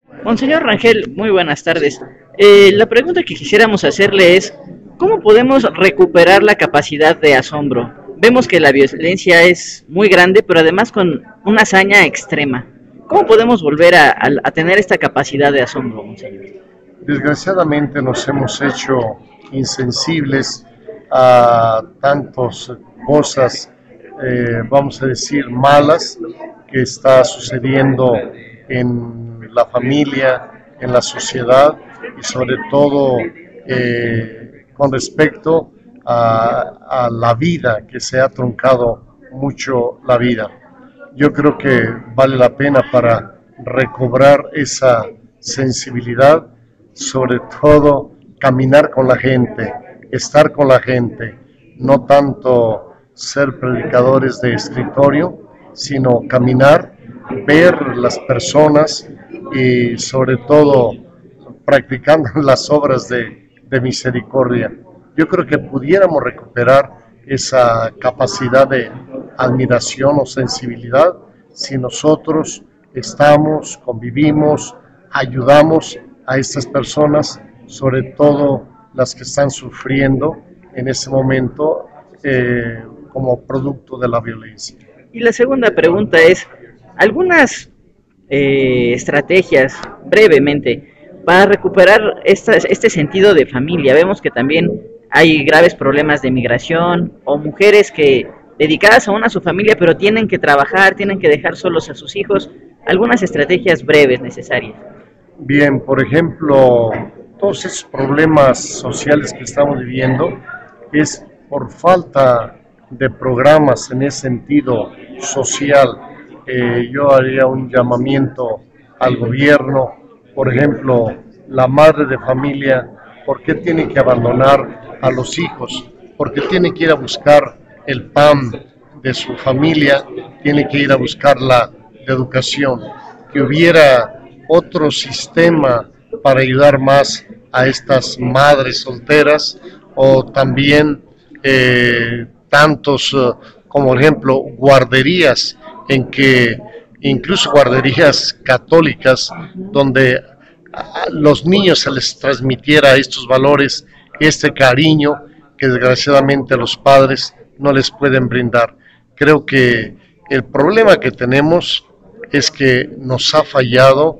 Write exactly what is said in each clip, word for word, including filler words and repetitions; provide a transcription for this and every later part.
Monseñor Rangel, muy buenas tardes. Eh, la pregunta que quisiéramos hacerle es, ¿cómo podemos recuperar la capacidad de asombro? Vemos que la violencia es muy grande, pero además con una hazaña extrema. ¿Cómo podemos volver a, a, a tener esta capacidad de asombro, Monseñor? Desgraciadamente nos hemos hecho insensibles a tantas cosas, eh, vamos a decir, malas que está sucediendo en la familia, en la sociedad y sobre todo eh, con respecto a, a la vida, que se ha truncado mucho la vida. Yo creo que vale la pena para recobrar esa sensibilidad, sobre todo caminar con la gente, estar con la gente, no tanto ser predicadores de escritorio, sino caminar, ver las personas y sobre todo practicando las obras de, de misericordia. Yo creo que pudiéramos recuperar esa capacidad de admiración o sensibilidad si nosotros estamos, convivimos, ayudamos a estas personas, sobre todo las que están sufriendo en ese momento eh, como producto de la violencia. Y la segunda pregunta es, algunas eh, estrategias, brevemente, para recuperar esta, este sentido de familia. Vemos que también hay graves problemas de migración o mujeres que dedicadas aún a su familia, pero tienen que trabajar, tienen que dejar solos a sus hijos. Algunas estrategias breves necesarias. Bien, por ejemplo, todos esos problemas sociales que estamos viviendo es por falta de programas en ese sentido social. Eh, yo haría un llamamiento al gobierno, por ejemplo, la madre de familia, ¿por qué tiene que abandonar a los hijos? ¿Por qué tiene que ir a buscar el pan de su familia? Tiene que ir a buscar la educación. Que hubiera otro sistema para ayudar más a estas madres solteras, o también eh, tantos uh, como por ejemplo guarderías, en que incluso guarderías católicas donde a los niños se les transmitiera estos valores, este cariño que desgraciadamente los padres no les pueden brindar. Creo que el problema que tenemos es que nos ha fallado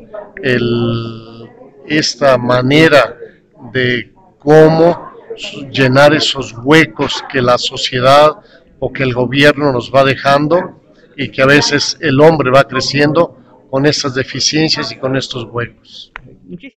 el, esta manera de cómo llenar esos huecos que la sociedad o que el gobierno nos va dejando, y que a veces el hombre va creciendo con estas deficiencias y con estos huecos.